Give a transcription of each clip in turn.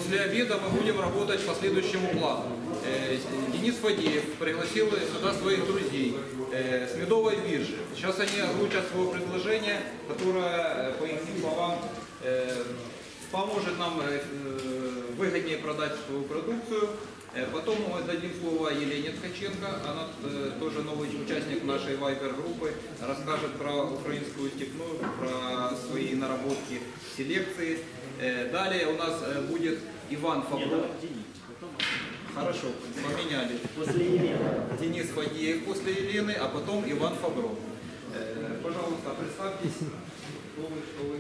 После обеда мы будем работать по следующему плану. Денис Фадеев пригласил сюда своих друзей с Медовой биржи. Сейчас они озвучат свое предложение, которое, по их словам, поможет нам выгоднее продать свою продукцию. Потом мы дадим слово Елене Ткаченко, она тоже новый участник нашей Viber-группы, расскажет про украинскую степную, про свои наработки селекции. Далее у нас будет Иван Фабров. Хорошо, поменяли. После Елены. Денис Фадеев после Елены, а потом Иван Фабров. Пожалуйста, представьтесь, кто вы.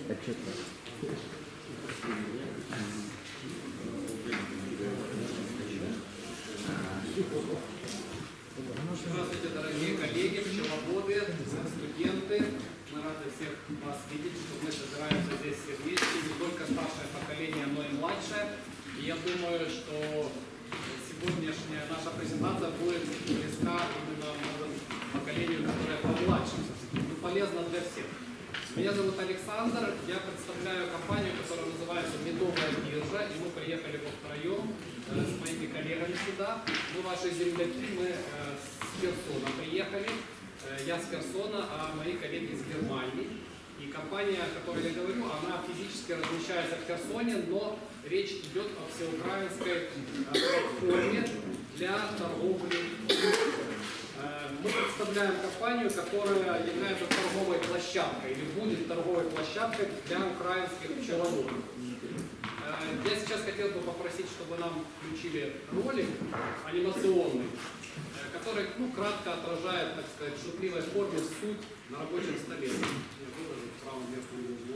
Здравствуйте, дорогие коллеги, пчеловоды, студенты. Мы рады всех вас видеть, что мы собираемся здесь все вместе. Не только старшее поколение, но и младшее. И я думаю, что сегодняшняя наша презентация будет близка именно поколению, которое помладше. И полезно для всех. Меня зовут Александр, я представляю компанию, которая называется Медовая биржа, и мы приехали втроем с моими коллегами сюда. Мы ваши земляки, мы с Херсона приехали, я с Херсона, а мои коллеги из Германии. И компания, о которой я говорю, она физически размещается в Херсоне, но речь идет о всеукраинской платформе для торговли. Мы представляем компанию, которая является торговой площадкой или будет торговой площадкой для украинских пчеловодов. Я сейчас хотел бы попросить, чтобы нам включили ролик анимационный, который кратко отражает, так сказать, в шутливой форме суть на рабочем столе. Я выложу в правом верхнем углу.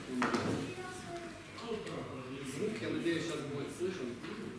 Звук, я надеюсь, сейчас будет слышен.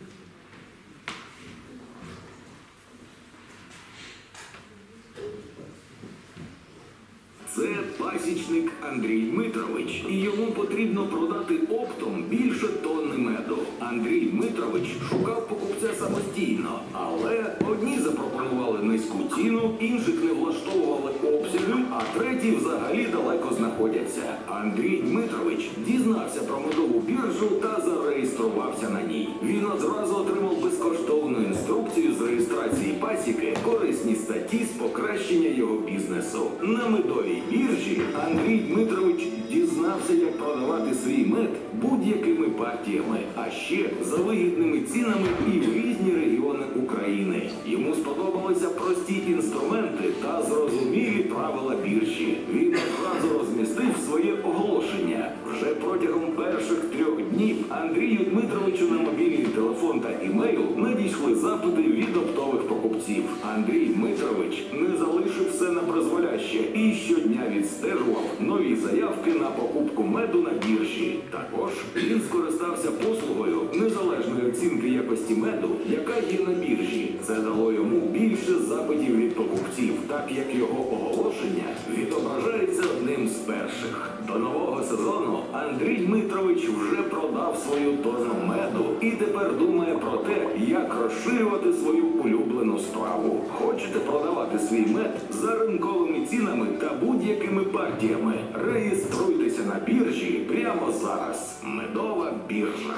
Це пасічник Андрій Дмитрович, і йому потрібно продати оптом більше тонни меду. Андрій Дмитрович шукав покупця самостійно, але одні запропонували низьку ціну, інших не влаштовували обсяги, а треті взагалі далеко знаходяться. Андрій Дмитрович дізнався про медову біржу та зареєструвався на ній. Він одразу отримав безкоштовну інструкцію з реєстрації пасіки, корисні статті з покращення його бізнесу. На медовій біржі Андрій Дмитрович дізнався, як продавати свій мед будь-якими партіями, а ще за вигідними цінами і в різні регіони України. Йому сподобалися прості інструменти та зрозумілі правила біржі. Він одразу розмістив своє оголошення. Вже протягом перших 3 днів Андрію Дмитровичу на мобільний телефон та імейл надійшли запити від оптових покупців. Андрій Дмитрович не залишив все на призволяще і щодня відстежував нові заявки на покупку меду на біржі. Також він скористався послугою незалежної оцінки якості меду, яка є на біржі. Це дало йому більше запитів від покупців, так як його оголошення відображається одним з перших. До нового сезону Андрій Дмитрович вже продав свою тонну меду і тепер думає про те, як розширювати свою улюблену страву. Хочете продавати свій мед за ринковими цінами та будь-якими партіями? Реєструйтеся на біржі прямо зараз. Медова биржа.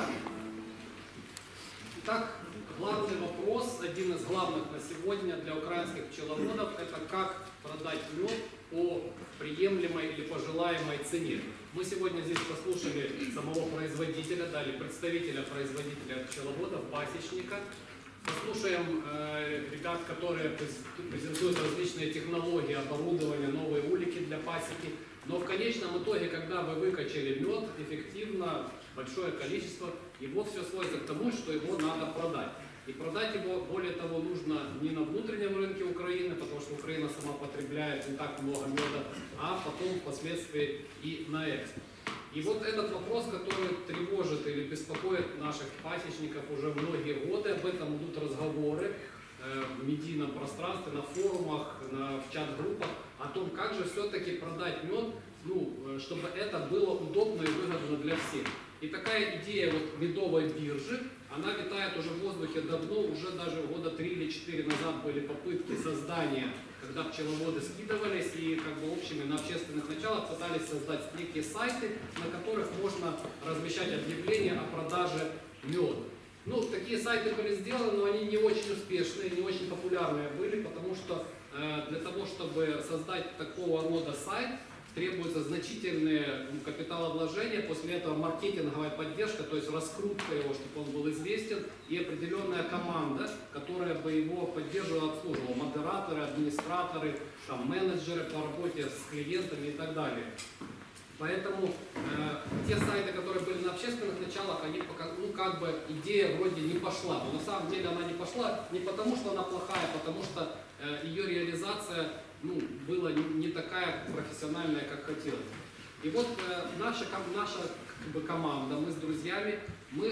Итак, главный вопрос, один из главных на сегодня для украинских пчеловодов, это как продать мед по приемлемой или по желаемой цене. Мы сегодня здесь послушали самого производителя, дали представителя производителя пчеловодов, пасечника. Послушаем ребят, которые презентуют различные технологии, оборудование, новые улики для пасеки. Но в конечном итоге, когда вы выкачали мед эффективно, большое количество, его все сводится к тому, что его надо продать. И продать его, более того, нужно не на внутреннем рынке Украины, потому что Украина сама потребляет не так много меда, а потом впоследствии и на экспорт. И вот этот вопрос, который тревожит или беспокоит наших пасечников уже многие годы, об этом идут разговоры в медийном пространстве, на форумах, в чат-группах, о том, как же все-таки продать мед, чтобы это было удобно и выгодно для всех. И такая идея вот медовой биржи, она витает уже в воздухе давно, уже даже года 3 или 4 назад были попытки создания, когда пчеловоды скидывались и общими на общественных началах пытались создать некие сайты, на которых можно размещать объявления о продаже меда. Ну, такие сайты были сделаны, но они не очень успешные, не очень популярные были, потому что для того, чтобы создать такого рода сайт, требуется значительные капиталовложения, после этого маркетинговая поддержка, то есть раскрутка его, чтобы он был известен, и определенная команда, которая бы его поддерживала, обслуживала, модераторы, администраторы, там, менеджеры по работе с клиентами и так далее. Поэтому те сайты, которые были на общественных началах, они пока, ну, как бы идея вроде не пошла. Но на самом деле она не пошла не потому, что она плохая, а потому что ее реализация, ну, была не такая профессиональная, как хотелось. И вот наша как бы, команда, мы с друзьями, мы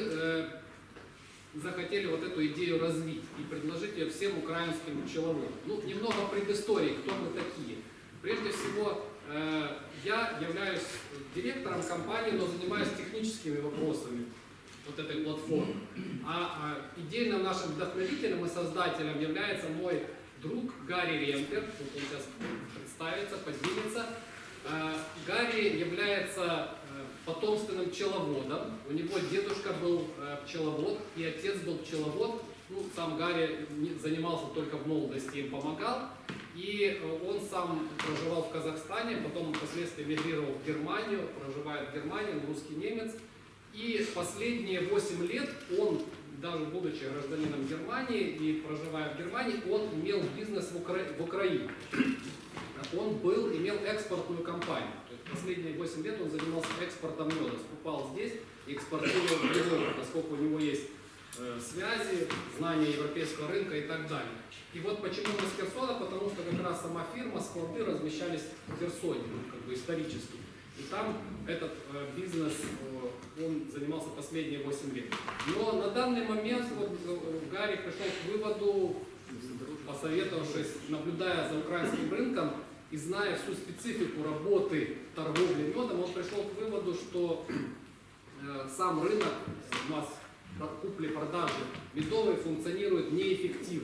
захотели вот эту идею развить и предложить ее всем украинским пчеловодам. Ну, немного предыстории, кто мы такие. Прежде всего, я являюсь директором компании, но занимаюсь техническими вопросами вот этой платформы. А идейным нашим вдохновителем и создателем является мой друг Гарри Ремпер. Вот он сейчас представится, поднимется. Гарри является потомственным пчеловодом. У него дедушка был пчеловод и отец был пчеловод. Ну, сам Гарри занимался только в молодости, им помогал. И он сам проживал в Казахстане, потом впоследствии мигрировал в Германию, проживает в Германии, он русский немец. И последние 8 лет он, даже будучи гражданином Германии и проживая в Германии, он имел бизнес в Украине. Он имел экспортную компанию. То есть последние 8 лет он занимался экспортом меда, скупал здесь и экспортировал в Европу, поскольку у него есть связи, знания европейского рынка и так далее. И вот почему мы с Херсона, потому что как раз сама фирма, склады размещались в Херсоне, ну, как бы исторически. И там этот бизнес, он занимался последние 8 лет. Но на данный момент вот, Гарри пришел к выводу, посоветовавшись, наблюдая за украинским рынком и зная всю специфику работы торговли медом, он пришел к выводу, что сам рынок у нас купли-продажи медовой функционирует неэффективно.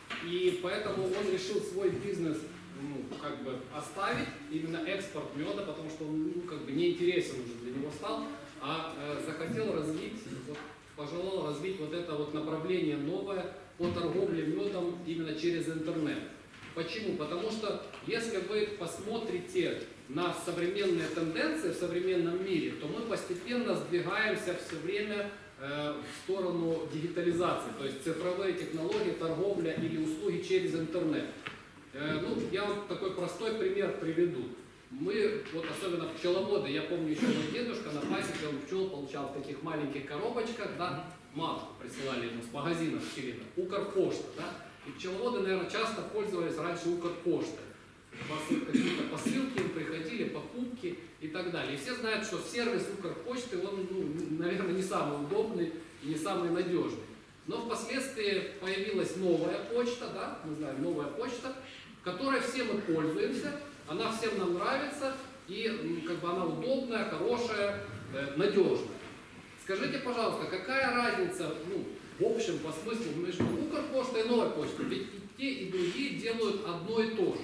И поэтому он решил свой бизнес, ну, как бы оставить, именно экспорт меда, потому что он, ну, как бы неинтересен уже для него стал, а захотел развить, вот, пожелал развить вот это вот направление новое по торговле медом именно через интернет. Почему? Потому что если вы посмотрите на современные тенденции в современном мире, то мы постепенно сдвигаемся все время в сторону дигитализации, то есть цифровые технологии, торговля или услуги через интернет. Ну, я вам такой простой пример приведу. Мы, вот особенно пчеловоды, я помню еще мой дедушка на пасеке, он пчел получал в таких маленьких коробочках, да, матку присылали ему с магазинов пчелиных, Укрпошта, да, и пчеловоды, наверное, часто пользовались раньше Укрпоштой. Какие-то посылки им приходили, покупки и так далее. И все знают, что сервис Укрпочты, он, ну, наверное, не самый удобный и не самый надежный. Но впоследствии появилась новая почта, да, мы знаем, новая почта, которой все мы пользуемся, она всем нам нравится, и как бы она удобная, хорошая, надежная. Скажите, пожалуйста, какая разница, ну, в общем, по смыслу между Укрпоштой и новой почтой? Ведь и те, и другие делают одно и то же.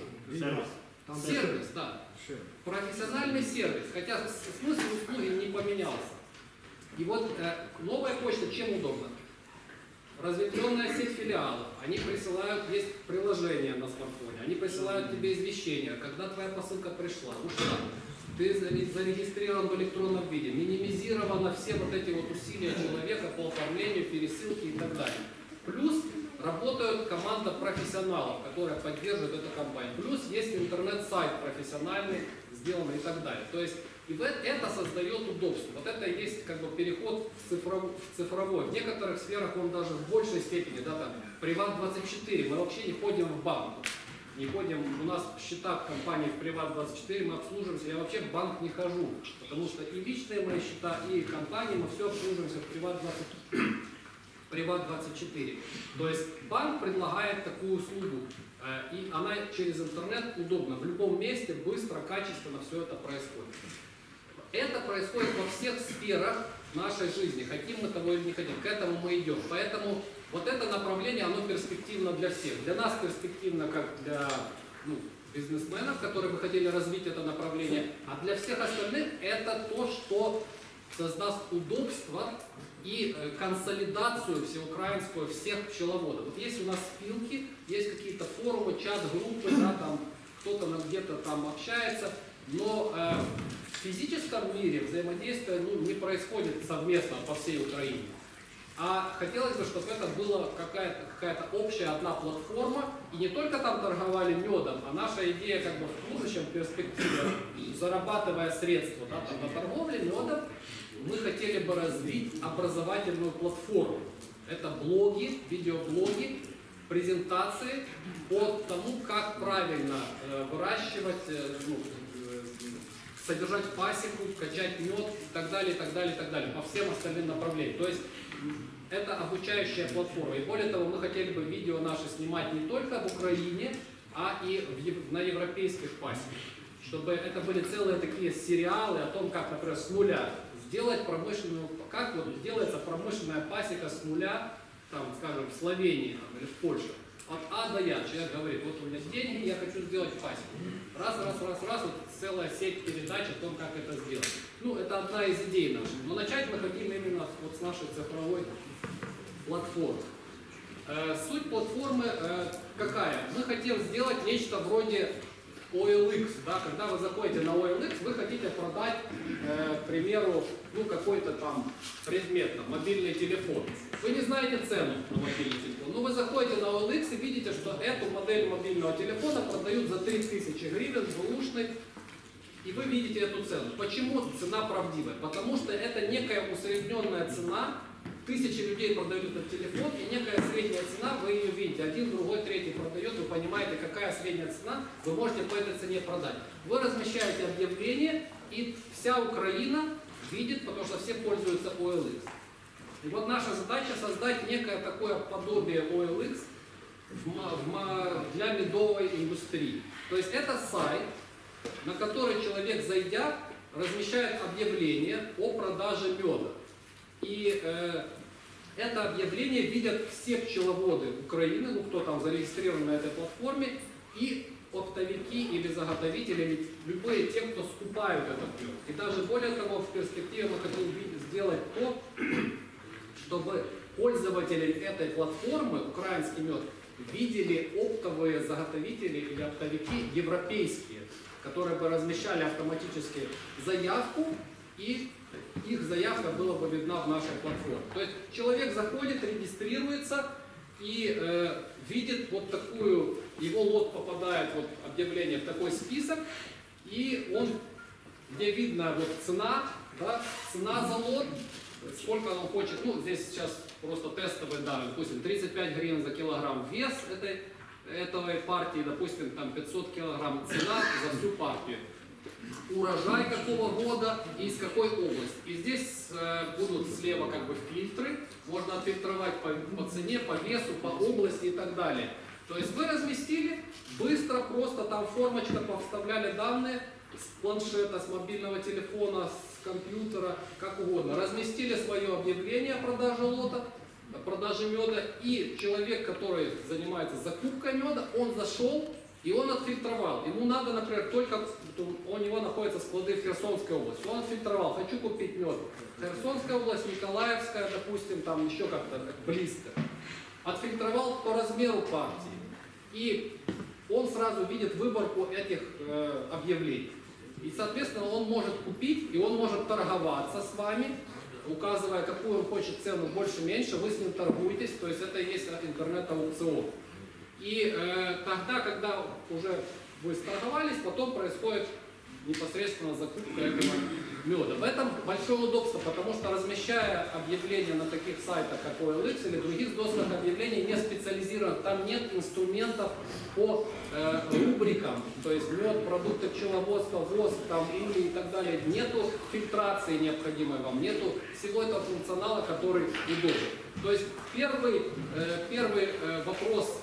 Сервис, да. Профессиональный сервис, хотя смысл услуги не поменялся. И вот новая почта чем удобна? Разветвленная сеть филиалов, они присылают, есть приложение на смартфоне, они присылают тебе извещения, когда твоя посылка пришла, ушла, ты зарегистрирован в электронном виде, минимизировано все вот эти вот усилия человека по оформлению, пересылке и так далее. Плюс работает команда профессионалов, которая поддерживает эту компанию. Плюс есть интернет-сайт профессиональный, сделанный и так далее. То есть и это создает удобство. Вот это и есть как бы переход в цифровой. В некоторых сферах он даже в большей степени, да, там, Приват24, мы вообще не ходим в банк. Не ходим, у нас счета в компании в Приват24, мы обслуживаемся, я вообще в банк не хожу, потому что и личные мои счета, и компании, мы все обслуживаемся в Приват24. То есть банк предлагает такую услугу, и она через интернет удобна. В любом месте быстро, качественно все это происходит. Это происходит во всех сферах нашей жизни, хотим мы того или не хотим, к этому мы идем. Поэтому вот это направление, оно перспективно для всех. Для нас перспективно как для бизнесменов, которые бы хотели развить это направление, а для всех остальных это то, что создаст удобство и консолидацию всеукраинскую всех пчеловодов. Вот есть у нас спилки, есть какие-то форумы, чат-группы, да, там кто-то где-то там общается, но в физическом мире взаимодействие не происходит совместно по всей Украине. А хотелось бы, чтобы это была какая-то общая одна платформа, и не только там торговали медом, а наша идея как бы в будущем перспективе, зарабатывая средства, да, там, на торговле медом, мы хотели бы развить образовательную платформу. Это блоги, видеоблоги, презентации по тому, как правильно выращивать, содержать пасеку, качать мед и так далее, и так далее, и так далее, по всем остальным направлениям. То есть это обучающая платформа. И более того, мы хотели бы видео наши снимать не только в Украине, а и на европейских пасеках. Чтобы это были целые такие сериалы о том, как, например, с нуля сделать промышленную, как вот делается промышленная пасека с нуля, там, скажем, в Словении там, или в Польше. От А до Я. Человек говорит, вот у меня деньги, я хочу сделать пасеку. Раз, вот целая сеть передач о том, как это сделать. Ну, это одна из идей наших. Но начать мы хотим именно вот с нашей цифровой платформы. Суть платформы какая? Мы хотим сделать нечто вроде OLX. Да? Когда вы заходите на OLX, вы хотите продать, к примеру, какой-то там предмет, там, мобильный телефон. Вы не знаете цену на мобильный телефон, но вы заходите на OLX и видите, что эту модель мобильного телефона продают за 3000 гривен, бэушный, и вы видите эту цену. Почему цена правдивая? Потому что это некая усредненная цена. Тысячи людей продают этот телефон, и некая средняя цена, вы ее видите. Один, другой, третий продает, вы понимаете, какая средняя цена, вы можете по этой цене продать. Вы размещаете объявление, и вся Украина видит, потому что все пользуются OLX. И вот наша задача создать некое такое подобие OLX для медовой индустрии. То есть это сайт, на который человек, зайдя, размещает объявление о продаже меда. И это объявление видят все пчеловоды Украины, кто там зарегистрирован на этой платформе, и оптовики или заготовители, или любые те, кто скупают этот мед. И даже более того, в перспективе мы хотим сделать то, чтобы пользователи этой платформы, украинский мед, видели оптовые заготовители или оптовики европейские, которые бы размещали автоматически заявку, и их заявка была бы видна в нашей платформе. То есть человек заходит, регистрируется и видит вот такую, его лот попадает, вот объявление в такой список, и он, где видно вот цена, да, цена за лот, сколько он хочет, здесь сейчас просто тестовые данные, допустим, 35 гривен за килограмм вес этой партии, допустим, там 500 килограмм цена за всю партию. Урожай какого года и из какой области. И здесь будут слева как бы фильтры, можно отфильтровать по цене, по весу, по области и так далее. То есть вы разместили, быстро, просто там формочка, повставляли данные с планшета, с мобильного телефона, с компьютера, как угодно. Разместили свое объявление о продаже лота, продаже меда, и человек, который занимается закупкой меда, он зашел, и он отфильтровал. Ему надо, например, только, у него находятся склады в Херсонской области. Он отфильтровал, хочу купить мед. Херсонская область, Николаевская, допустим, там еще как-то близко. Отфильтровал по размеру партии. И он сразу видит выборку этих объявлений. И, соответственно, он может купить, и он может торговаться с вами, указывая, какую он хочет цену, больше-меньше, вы с ним торгуетесь, то есть это и есть интернет-аукцион. И тогда, когда уже вы сторговались, потом происходит непосредственно закупка этого меда. В этом большое удобство, потому что, размещая объявления на таких сайтах, как OLX или других досках объявлений, не специализирован, там нет инструментов по рубрикам, то есть мед, продукты пчеловодства, воск, там, иней и так далее. Нету фильтрации необходимой вам, нету всего этого функционала, который удобен. То есть первый вопрос,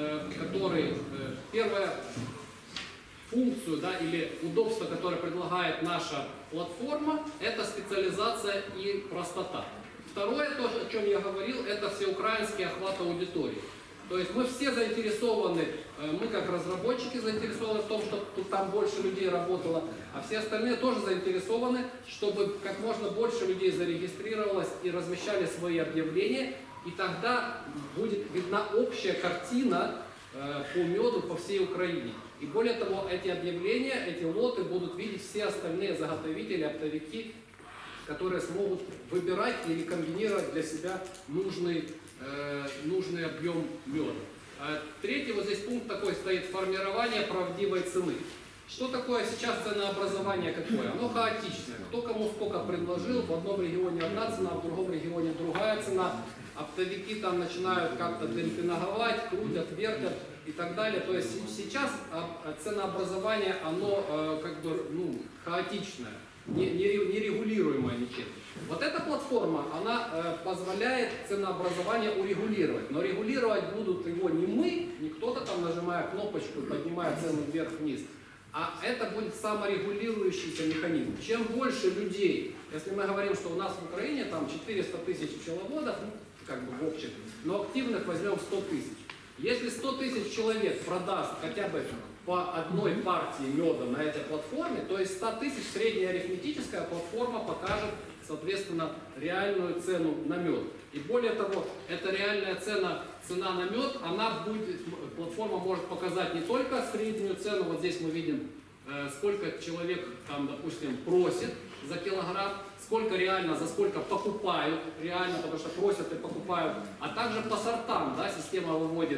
первая функцию, да, или удобство, которое предлагает наша платформа, это специализация и простота. Второе, то, о чем я говорил, это всеукраинский охват аудитории. То есть мы все заинтересованы, мы как разработчики заинтересованы в том, чтобы там больше людей работало, а все остальные тоже заинтересованы, чтобы как можно больше людей зарегистрировалось и размещали свои объявления, и тогда будет видна общая картина по меду по всей Украине. И более того, эти объявления, эти лоты будут видеть все остальные заготовители, оптовики, которые смогут выбирать или комбинировать для себя нужный объем меда. Третий вот здесь пункт такой стоит: формирование правдивой цены. Что такое сейчас ценообразование какое? Оно хаотичное. Кто кому сколько предложил, в одном регионе одна цена, в другом регионе другая цена. Оптовики там начинают как-то демпинговать, крутят, вертят и так далее. То есть сейчас ценообразование, оно хаотичное, нерегулируемое ничем. Вот эта платформа, она позволяет ценообразование урегулировать. Но регулировать будут его не мы, не кто-то там, нажимая кнопочку и поднимая цену вверх-вниз, а это будет саморегулирующийся механизм. Чем больше людей, если мы говорим, что у нас в Украине там 400 тысяч пчеловодов, в общем, но активных возьмем 100 тысяч. Если 100 тысяч человек продаст хотя бы по одной партии меда на этой платформе, то есть 100 тысяч средняя арифметическая платформа покажет, соответственно, реальную цену на мед. И более того, эта реальная цена на мед, платформа может показать не только среднюю цену, вот здесь мы видим, сколько человек там, допустим, просит за килограмм, сколько реально, за сколько покупают реально, потому что просят и покупают, а также по сортам, да, система выводит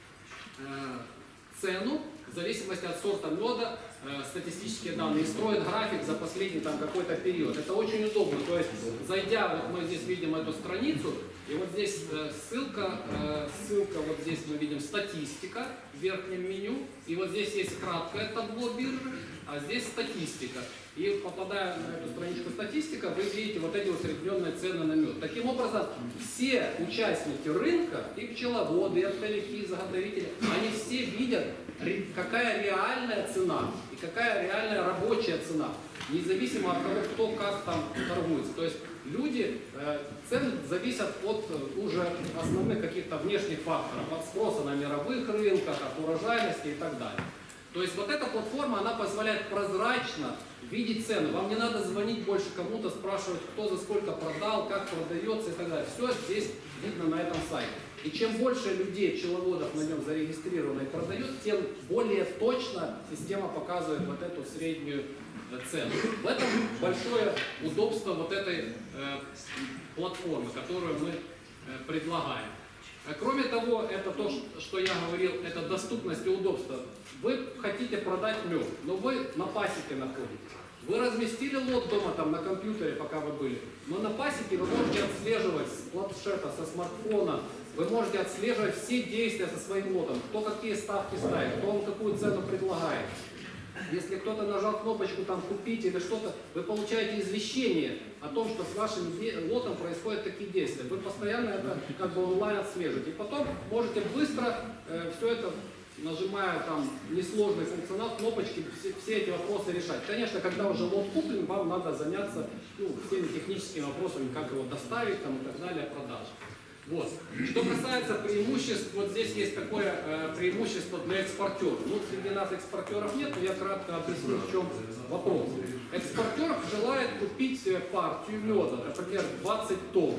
цену в зависимости от сорта меда, статистические данные, и строит график за последний там какой-то период. Это очень удобно. То есть, зайдя, вот мы здесь видим эту страницу, и вот здесь ссылка, вот здесь мы видим статистика в верхнем меню, и вот здесь есть краткое табло биржи, а здесь статистика. И попадая на эту страничку статистика, вы видите вот эти усредненные цены на мед. Таким образом, все участники рынка, и пчеловоды, и оптовики, и заготовители, они все видят, какая реальная цена и какая реальная рабочая цена, независимо от того, кто как там торгуется. То есть люди, цены зависят от уже основных каких-то внешних факторов, от спроса на мировых рынках, от урожайности и так далее. То есть вот эта платформа, она позволяет прозрачно видеть цены. Вам не надо звонить больше кому-то, спрашивать, кто за сколько продал, как продается и так далее. Все здесь видно на этом сайте. И чем больше людей, пчеловодов на нем зарегистрировано и продают, тем более точно система показывает вот эту среднюю цену. В этом большое удобство вот этой платформы, которую мы предлагаем. Кроме того, это то, что я говорил, это доступность и удобство. Вы хотите продать мед, но вы на пасеке находитесь. Вы разместили лот дома там на компьютере, пока вы были, но на пасеке вы можете отслеживать с планшета, со смартфона, вы можете отслеживать все действия со своим лотом, кто какие ставки ставит, кто вам какую цену предлагает. Если кто-то нажал кнопочку там «Купить» или что-то, вы получаете извещение о том, что с вашим лотом происходят такие действия. Вы постоянно это как бы онлайн отслеживаете. И потом можете быстро все это, нажимая там несложный функционал, кнопочки, все эти вопросы решать. Конечно, когда уже лот куплен, вам надо заняться всеми техническими вопросами, как его доставить там, и так далее, продажи. Вот. Что касается преимуществ, вот здесь есть такое преимущество для экспортеров. Ну, среди нас экспортеров нет, но я кратко объясню, в чем вопрос. Экспортер желает купить партию меда, например, 20 тонн.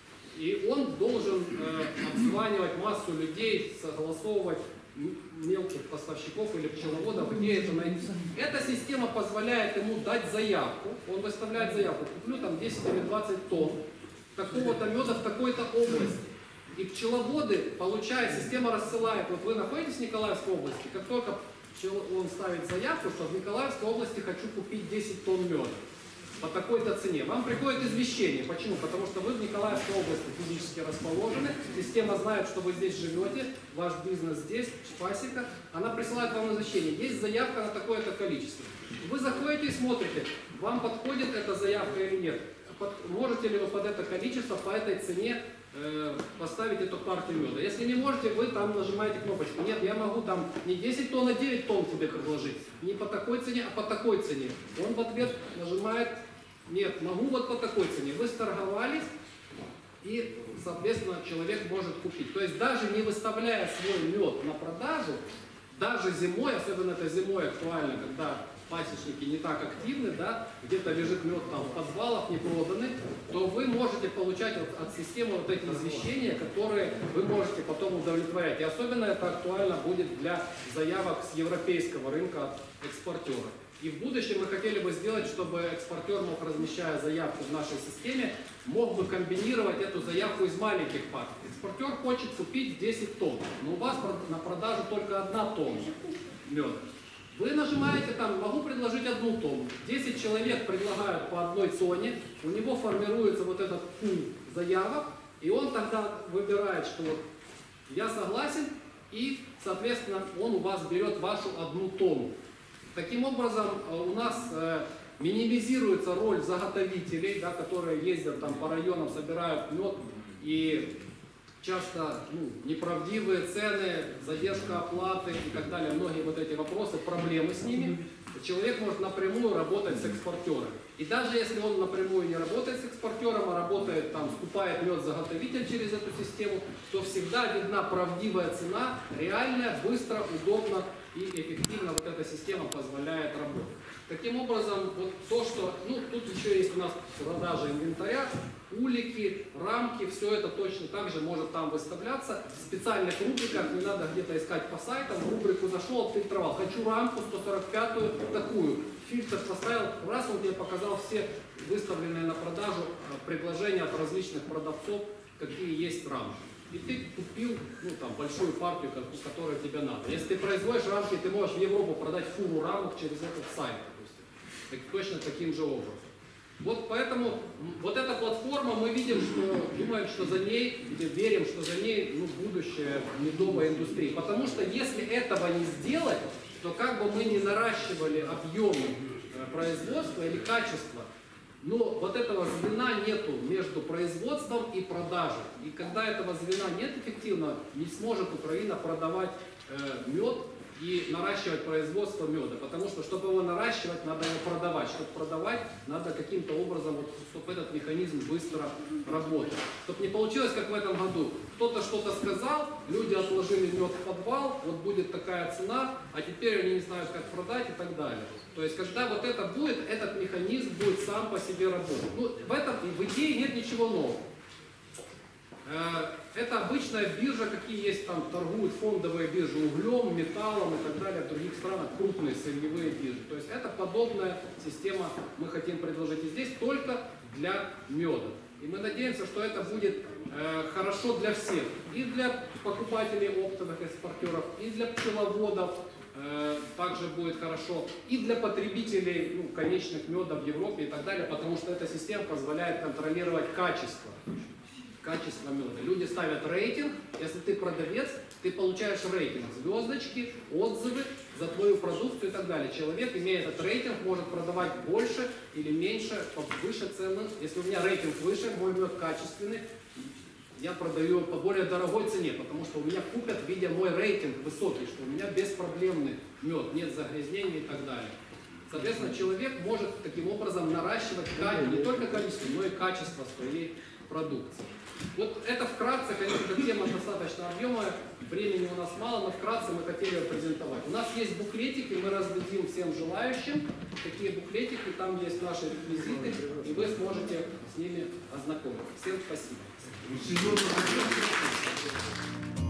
И он должен обзванивать массу людей, согласовывать мелких поставщиков или пчеловодов, где это найти. Эта система позволяет ему дать заявку. Он выставляет заявку, куплю там 10 или 20 тонн такого-то меда в такой-то области. И пчеловоды, получая, система рассылает, вот вы находитесь в Николаевской области, как только он ставит заявку, что в Николаевской области хочу купить 10 тонн меда по такой-то цене, вам приходит извещение. Почему? Потому что вы в Николаевской области физически расположены, система знает, что вы здесь живете, ваш бизнес здесь, пасека, она присылает вам извещение. Есть заявка на такое-то количество. Вы заходите и смотрите, вам подходит эта заявка или нет. Можете ли вы под это количество, по этой цене поставить эту партию меда. Если не можете, вы там нажимаете кнопочку. Нет, я могу там не 10 тонн, а 9 тонн тебе предложить. Не по такой цене, а по такой цене. Он в ответ нажимает, нет, могу вот по такой цене. Вы сторговались, и, соответственно, человек может купить. То есть даже не выставляя свой мед на продажу, даже зимой, особенно это зимой актуально, когда пасечники не так активны, да, где-то лежит мед там в подвалах не проданный, то вы можете получать от системы вот эти извещения, которые вы можете потом удовлетворять. И особенно это актуально будет для заявок с европейского рынка от экспортера. И в будущем мы хотели бы сделать, чтобы экспортер мог, размещая заявку в нашей системе, мог бы комбинировать эту заявку из маленьких пак. Экспортер хочет купить 10 тонн, но у вас на продажу только 1 тонна меда. Вы нажимаете там, могу предложить 1 тонну. 10 человек предлагают по 1 тонне, у него формируется вот этот пул заявок, и он тогда выбирает, что я согласен, и, соответственно, он у вас берет вашу 1 тонну. Таким образом, у нас минимизируется роль заготовителей, да, которые ездят там по районам, собирают мед, и часто неправдивые цены, задержка оплаты и так далее, многие вот эти вопросы, проблемы с ними. Человек может напрямую работать с экспортером. И даже если он напрямую не работает с экспортером, а работает там, скупает мед заготовитель через эту систему, то всегда видна правдивая цена, реальная, быстро, удобно и эффективно вот эта система позволяет работать. Таким образом, вот то, что, тут еще есть у нас продажа инвентаря, улики, рамки, все это точно так же может там выставляться. В специальных рубриках не надо где-то искать по сайтам, в рубрику зашел, отфильтровал. Хочу рамку 145-ю такую. Фильтр поставил, раз он тебе показал все выставленные на продажу предложения от различных продавцов, какие есть рамки. И ты купил большую партию, которая тебе надо. Если ты производишь рамки, ты можешь в Европу продать фуру рамок через этот сайт, допустим. Точно таким же образом. Вот поэтому вот эта платформа, мы видим, что думаем, что за ней, или верим, что за ней будущее медовой индустрии. Потому что если этого не сделать, то как бы мы ни наращивали объемы производства или качества, но вот этого звена нету между производством и продажей. И когда этого звена нет эффективно, не сможет Украина продавать мед и наращивать производство меда. Потому что, чтобы его наращивать, надо его продавать. Чтобы продавать, надо каким-то образом, чтобы этот механизм быстро работал. Чтобы не получилось, как в этом году. Кто-то что-то сказал, люди отложили мед в подвал, вот будет такая цена, а теперь они не знают, как продать и так далее. То есть, когда вот это будет, этот механизм будет сам по себе работать. В идее нет ничего нового. Это обычная биржа, какие есть там, торгуют фондовые биржи углем, металлом и так далее в других странах, крупные сырьевые биржи. То есть это подобная система мы хотим предложить и здесь только для меда. И мы надеемся, что это будет хорошо для всех. И для покупателей оптовых экспортеров, и для пчеловодов также будет хорошо, и для потребителей конечных меда в Европе и так далее, потому что эта система позволяет контролировать качество меда. Люди ставят рейтинг, если ты продавец, ты получаешь рейтинг, звездочки, отзывы за твою продукцию и так далее. Человек, имея этот рейтинг, может продавать больше или меньше, выше цены. Если у меня рейтинг выше, мой мед качественный, я продаю по более дорогой цене, потому что у меня купят, видя мой рейтинг высокий, что у меня беспроблемный мед, нет загрязнений и так далее. Соответственно, человек может таким образом наращивать не только количество, но и качество своей продукции. Вот это вкратце, конечно, тема достаточно объемная, времени у нас мало, но вкратце мы хотели ее презентовать. У нас есть буклетики, мы раздадим всем желающим такие буклетики, там есть наши реквизиты, и вы сможете с ними ознакомиться. Всем спасибо.